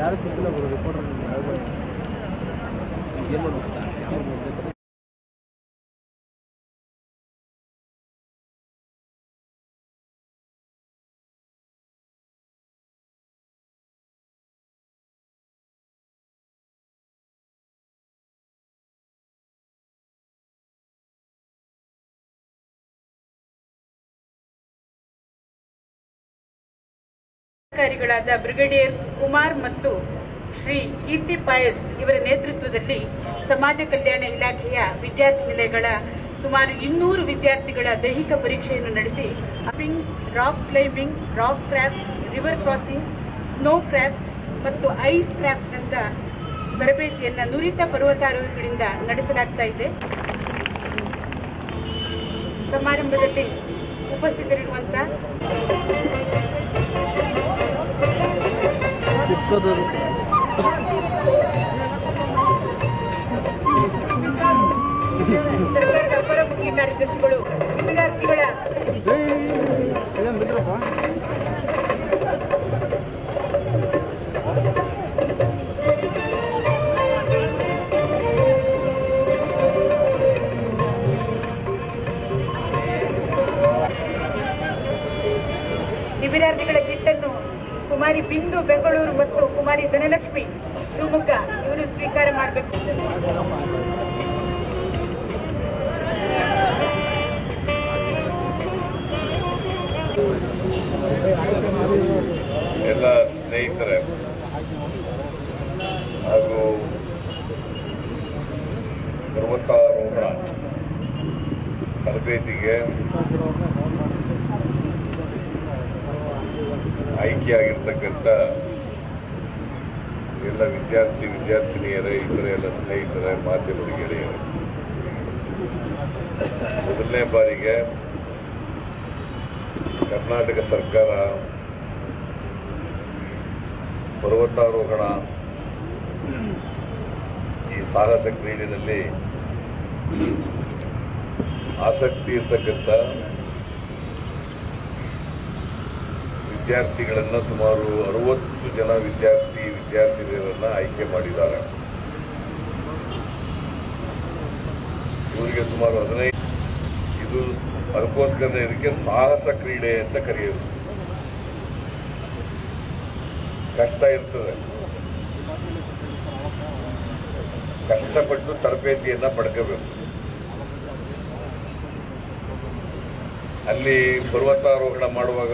ಯಾರು ಸಿಕ್ಕಿಲ್ಲ ಬರೋ ರಿಪೋರ್ಟರ್ ಏನು ಮಾಡ್ಬೇಕು ಅಧಿಕಾರಿಗಳಾದ ಬ್ರಿಗೇಡಿಯರ್ ಕುಮಾರ್ ಮತ್ತು ಶ್ರೀ ಕೀರ್ತಿ ಪಾಯಸ್ ಇವರ ನೇತೃತ್ವದಲ್ಲಿ ಸಮಾಜ ಕಲ್ಯಾಣ ಇಲಾಖೆಯ ವಿದ್ಯಾರ್ಥಿ ನಿಲಯಗಳ ಸುಮಾರು 200 ವಿದ್ಯಾರ್ಥಿಗಳ ದೈಹಿಕ ಪರೀಕ್ಷೆಯನ್ನು ನಡೆಸಿ ಅಪಿಂಗ್, rock climbing, rock craft, river crossing, snow craft ಮತ್ತು ಐಸ್ ಕ್ರಾಫ್ಟ್ ಅಂತ ತರಬೇತಿಯನ್ನು ನುರಿತ ಪರ್ವತಾರೋಹಿಗಳಿಂದ ನಡೆಸಲಾಗ್ತಾ ಇದೆ. ಸಮಾರಂಭದಲ್ಲಿ ಉಪಸ್ಥಿತರಿರುವಂತಹ ಸರ್ಕಾರದ ಅಪರ ಮುಖ್ಯ ಕಾರ್ಯದರ್ಶಿಗಳು ವಿದ್ಯಾರ್ಥಿಗಳ ಶಿಬಿರಾರ್ಥಿಗಳ ಕಿಟ್ಟನ್ನು ಕುಮಾರಿ ಬಿಂದು ಬೆಂಗಳೂರು ಮತ್ತು ಕುಮಾರಿ ಧನಲಕ್ಷ್ಮಿ ಶಿವಮೊಗ್ಗ ಇವರು ಸ್ವೀಕಾರ ಮಾಡಬೇಕು. ಎಲ್ಲ ಸ್ನೇಹಿತರೆ ಹಾಗೂ ಪರ್ವತಾರೋಹಣ ತರಬೇತಿಗೆ ಆಯ್ಕೆಯಾಗಿರ್ತಕ್ಕಂಥ ಎಲ್ಲ ವಿದ್ಯಾರ್ಥಿನಿಯರೇ, ಇತರ ಎಲ್ಲ ಸ್ನೇಹಿತರೆ, ಮಾಧ್ಯಮದ ಗೆಳೆಯರು, ಮೊದಲನೇ ಬಾರಿಗೆ ಕರ್ನಾಟಕ ಸರ್ಕಾರ ಪರ್ವತಾರೋಹಣ ಈ ಸಾಹಸ ಕ್ರೀಡೆಯಲ್ಲಿ ಆಸಕ್ತಿ ಇರ್ತಕ್ಕಂಥ ವಿದ್ಯಾರ್ಥಿಗಳನ್ನು ಸುಮಾರು 60 ಜನ ವಿದ್ಯಾರ್ಥಿನಿಯರನ್ನು ಆಯ್ಕೆ ಮಾಡಿದ್ದಾರೆ. ಇವರಿಗೆ ಸುಮಾರು 15 ಇದು ಅದಕ್ಕೋಸ್ಕರ ಇದಕ್ಕೆ ಸಾಹಸ ಕ್ರೀಡೆ ಅಂತ ಕರೆಯೋದು. ಕಷ್ಟ ಇರ್ತದೆ, ಕಷ್ಟಪಟ್ಟು ತರಬೇತಿಯನ್ನ ಪಡ್ಕೋಬೇಕು. ಅಲ್ಲಿ ಪರ್ವತಾರೋಹಣ ಮಾಡುವಾಗ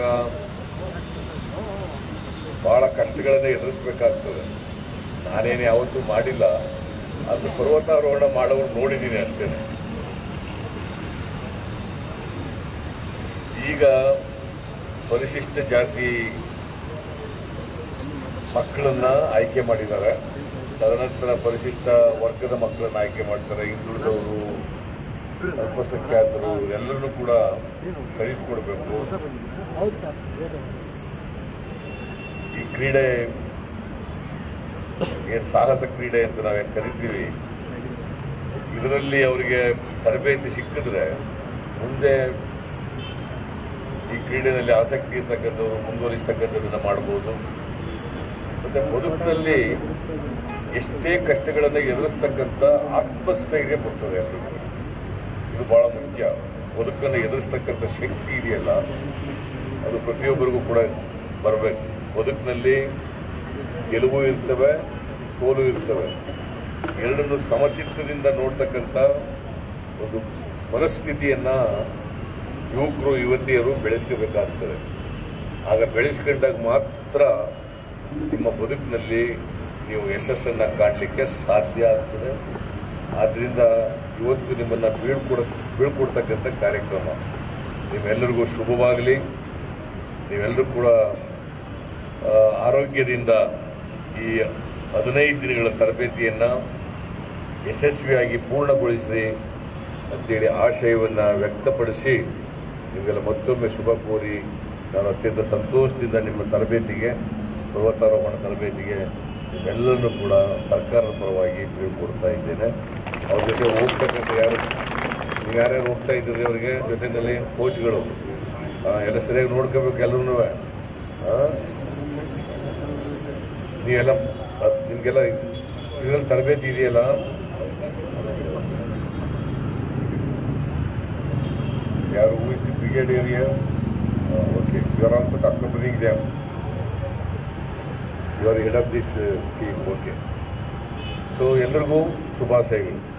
ಬಹಳ ಕಷ್ಟಗಳನ್ನ ಎದುರಿಸಬೇಕಾಗ್ತದೆ. ನಾನೇನು ಯಾವತ್ತೂ ಮಾಡಿಲ್ಲ, ಅದು ಪರ್ವತಾರೋಹಣ ಮಾಡೋರು ನೋಡಿದ್ದೀನಿ ಅಷ್ಟೇ. ಈಗ ಪರಿಶಿಷ್ಟ ಜಾತಿ ಮಕ್ಕಳನ್ನ ಆಯ್ಕೆ ಮಾಡಿದ್ದಾರೆ. ತದನಂತರ ಪರಿಶಿಷ್ಟ ವರ್ಗದ ಮಕ್ಕಳನ್ನ ಆಯ್ಕೆ ಮಾಡ್ತಾರೆ. ಹಿಂದುಳಿದವರು, ಅಲ್ಪಸಂಖ್ಯಾತರು ಎಲ್ಲರನ್ನೂ ಕೂಡ ಕಳಿಸ್ಕೊಡ್ಬೇಕು. ಈ ಕ್ರೀಡೆ ಏನು ಸಾಹಸ ಕ್ರೀಡೆ ಅಂತ ನಾವೇನು ಕರಿತೀವಿ, ಇದರಲ್ಲಿ ಅವರಿಗೆ ತರಬೇತಿ ಸಿಕ್ಕಿದ್ರೆ ಮುಂದೆ ಈ ಕ್ರೀಡೆಯಲ್ಲಿ ಆಸಕ್ತಿ ಇರ್ತಕ್ಕಂಥವ್ರು ಮುಂದುವರಿಸ್ತಕ್ಕಂಥದ್ದನ್ನು ಮಾಡಬಹುದು. ಮತ್ತೆ ಬದುಕಿನಲ್ಲಿ ಎಷ್ಟೇ ಕಷ್ಟಗಳನ್ನು ಎದುರಿಸ್ತಕ್ಕಂಥ ಆತ್ಮಸ್ಥೈರ್ಯ ಬರ್ತದೆ ಎಲ್ಲರಿಗೂ. ಇದು ಬಹಳ ಮುಖ್ಯ. ಬದುಕನ್ನು ಎದುರಿಸ್ತಕ್ಕಂಥ ಶಕ್ತಿ ಇದೆಯಲ್ಲ, ಅದು ಪ್ರತಿಯೊಬ್ಬರಿಗೂ ಕೂಡ ಬರಬೇಕು. ಬದುಕಿನಲ್ಲಿ ಗೆಲುವು ಇರ್ತವೆ, ಸೋಲು ಇರ್ತವೆ. ಎರಡನ್ನು ಸಮಚಿತ್ತದಿಂದ ನೋಡ್ತಕ್ಕಂಥ ಒಂದು ಮನಸ್ಥಿತಿಯನ್ನ ಯುವಕರು ಯುವತಿಯರು ಬೆಳೆಸ್ಕೋಬೇಕಾಗ್ತದೆ. ಆಗ ಬೆಳೆಸ್ಕೊಂಡಾಗ ಮಾತ್ರ ನಿಮ್ಮ ಬದುಕಿನಲ್ಲಿ ನೀವು ಯಶಸ್ಸನ್ನು ಕಾಣಲಿಕ್ಕೆ ಸಾಧ್ಯ ಆಗ್ತದೆ. ಆದ್ದರಿಂದ ಇವತ್ತು ನಿಮ್ಮನ್ನು ಬೀಳ್ಕೊಡ್ತಕ್ಕಂಥ ಕಾರ್ಯಕ್ರಮ ನಿಮ್ಮೆಲ್ಲರಿಗೂ ಶುಭವಾಗಲಿ. ನೀವೆಲ್ಲರೂ ಕೂಡ ಆರೋಗ್ಯದಿಂದ ಈ 15 ದಿನಗಳ ತರಬೇತಿಯನ್ನು ಯಶಸ್ವಿಯಾಗಿ ಪೂರ್ಣಗೊಳಿಸಿ ಅಂತೇಳಿ ಆಶಯವನ್ನು ವ್ಯಕ್ತಪಡಿಸಿ ನಿಮಗೆಲ್ಲ ಮತ್ತೊಮ್ಮೆ ಶುಭ ಕೋರಿ ನಾನು ಅತ್ಯಂತ ಸಂತೋಷದಿಂದ ನಿಮ್ಮ ತರಬೇತಿಗೆ, ಪರ್ವತಾರೋಹಣ ತರಬೇತಿಗೆ ನಿಮ್ಮೆಲ್ಲರನ್ನೂ ಕೂಡ ಸರ್ಕಾರದ ಪರವಾಗಿ ಬೀಳ್ಕೊಡ್ತಾ ಇದ್ದೇನೆ. ಅವ್ರ ಜೊತೆ ಹೋಗ್ತಕ್ಕಂಥ ನೀವು ಯಾರ್ಯಾರು ಹೋಗ್ತಾ ಇದ್ದೀರಿ ಅವರಿಗೆ ಜೊತೆಯಲ್ಲಿ ಕೋಚ್ಗಳು ಎಲ್ಲ ಸರಿಯಾಗಿ ನೋಡ್ಕೋಬೇಕು. ಎಲ್ಲರೂ ನೀವೆಲ್ಲ ನಿಮಗೆಲ್ಲ ಇದರಲ್ಲಿ ತರಬೇತಿ ಇದೆಯಲ್ಲ? ಯಾರು who is the brigadier here? Okay, you are also accompanying them. You are head of this team. Okay, so ಎಲ್ರಿಗೂ ಶುಭಾಶಯಗಳು.